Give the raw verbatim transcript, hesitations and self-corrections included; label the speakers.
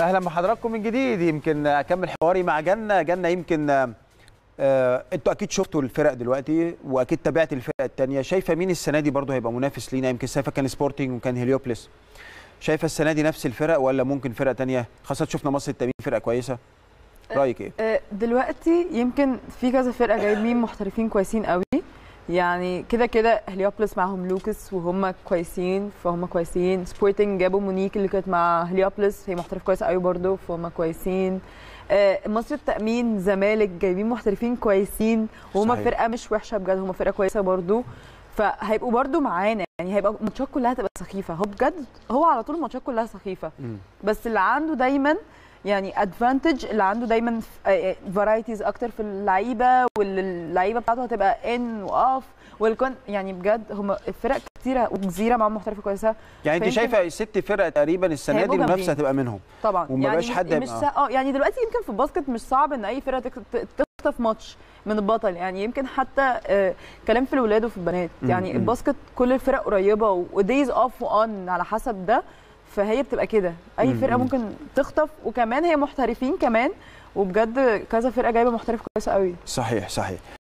Speaker 1: اهلا بحضراتكم من جديد. يمكن اكمل حواري مع جنة. جنة يمكن آه، انتوا اكيد شفتوا الفرق دلوقتي واكيد تابعت الفرق الثانيه، شايفه مين السنه دي برضه هيبقى منافس لينا؟ يمكن شايفه كان سبورتنج وكان هليوبلس، شايفه السنه دي نفس الفرق ولا ممكن فرقه ثانيه؟ خاصه شفنا مصر التأمين فرقه كويسه، رايك ايه؟
Speaker 2: دلوقتي يمكن في كذا فرقه جايبين محترفين كويسين قوي، يعني كده كده هليوبلس معهم لوكاس وهم كويسين فهم كويسين. سبورتنج جابوا مونيك اللي كانت مع هليوبلس، هي محترف كويس قوي برضه فهم كويسين. مصر التأمين زمالك جايبين محترفين كويسين وهم فرقه مش وحشه بجد، هم فرقه كويسه برضه، فهيبقوا برضو معانا. يعني هيبقى الماتشات كلها هتبقى سخيفه، هو بجد هو على طول الماتشات كلها سخيفه. م. بس اللي عنده دايما يعني ادفانتج، اللي عنده دايما فرايتيز اكتر في اللعيبه، واللعيبه بتاعته هتبقى ان واوف والكون، يعني بجد هم الفرق كتيره وجزيره معاهم محترفه كويسه.
Speaker 1: يعني انت شايفه ست فرق تقريبا السنه دي المنافسه هتبقى منهم
Speaker 2: طبعا،
Speaker 1: وما
Speaker 2: يعني
Speaker 1: بقاش حد
Speaker 2: مش اه يعني دلوقتي يمكن في الباسكت مش صعب ان اي فرقه تخطف ماتش من البطل، يعني يمكن حتى آه كلام في الولاد وفي البنات، يعني م -م. الباسكت كل الفرق قريبه ودايز اوف وان على حسب ده، فهي بتبقى كده اي فرقه ممكن تخطف، وكمان هي محترفين كمان، وبجد كذا فرقه جايبه محترف كويس قوي.
Speaker 1: صحيح صحيح.